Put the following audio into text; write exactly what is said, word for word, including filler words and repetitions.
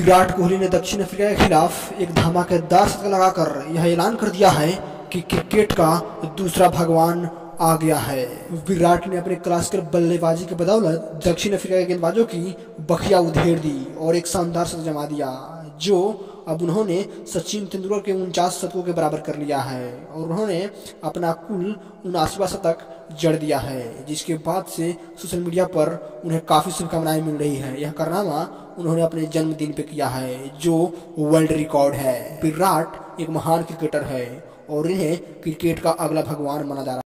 विराट कोहली ने दक्षिण अफ्रीका के खिलाफ एक धमाकेदार शतक लगाकर यह ऐलान कर दिया है कि क्रिकेट का दूसरा भगवान आ गया है। विराट ने अपने क्लासिकल बल्लेबाजी के बदौलत दक्षिण अफ्रीका के गेंदबाजों की बखिया उधेड़ दी और एक शानदार शतक जमा दिया, जो अब उन्होंने सचिन तेंदुलकर के उनचास शतकों के बराबर कर लिया है और उन्होंने अपना कुल उनासीवां शतक जड़ दिया है, जिसके बाद से सोशल मीडिया पर उन्हें काफ़ी शुभकामनाएं मिल रही है। यह कारनामा उन्होंने अपने जन्मदिन पे किया है, जो वर्ल्ड रिकॉर्ड है। विराट एक महान क्रिकेटर है और इन्हें क्रिकेट का अगला भगवान माना जा रहा है।